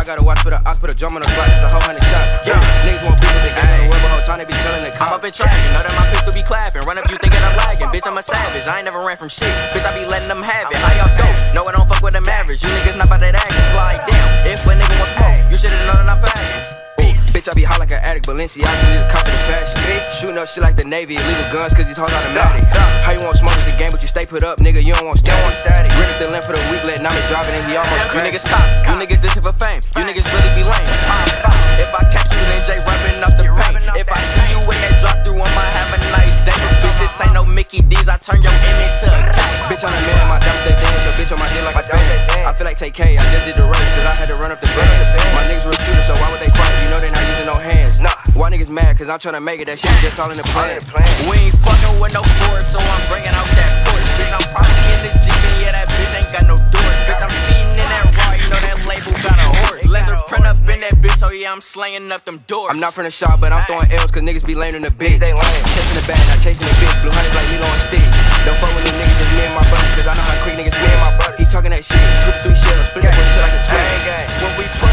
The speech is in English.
gotta watch for the ox, put a drum on the block, it's a whole 100 shots. Yeah, niggas won't beat with the game, the whole time they be telling the cops. I'm up in traffic, know that my pistol be clapping. Run up, you thinking I'm lagging. Bitch, I'm a savage, I ain't never ran from shit. Bitch, I be letting them have it. How y'all go? No, I don't fuck with them average. You niggas not about that action, slide down. If a nigga want smoke, you should've known that I'm packing. Bitch, I be hot like an addict, Balenciaga need to copy the fashion. Shooting up shit like the Navy, illegal guns cause these hoes automatic. How you want smoke with the game, but you stay put up, nigga, you don't want static. Rip the length for the week, let Nami driving and he almost crashed. You niggas cop, you niggas dissing for fame, you niggas really be lame. If I catch you, then Jay rubbing up the paint. If I see you with that drop through, I'ma have a nice day. Bitch, this ain't no Mickey D's, I turn your image to a cat. Bitch, I'm the man, my diamonds they dance, your bitch on my dick like a fan. I feel like TK, I just did the race cause I had to run up the bands. My niggas real shooters, so why would they fight? You know they not using no hands. Why niggas mad? Cause I'm tryna make it, that shit just all in the plan. We ain't fucking with no force, so I'm bringing out that force. Bitch, I'm probably in the Jeep, and yeah, that bitch ain't got no doors. Bitch, I'm feeding in that raw, you know that label got a horse. Leather print up in that bitch, so yeah, I'm slaying up them doors. I'm not from the shop, but I'm throwing L's cause niggas be lame in the bitch. Chasing the bag, not chasing the bitch. Blue hunters like Lilo on stick. Don't fuck with them niggas, just me and my brother, cause I know how quick niggas me and my brother. He talking that shit, 2 to 3 shells, split that shit like a twin. When we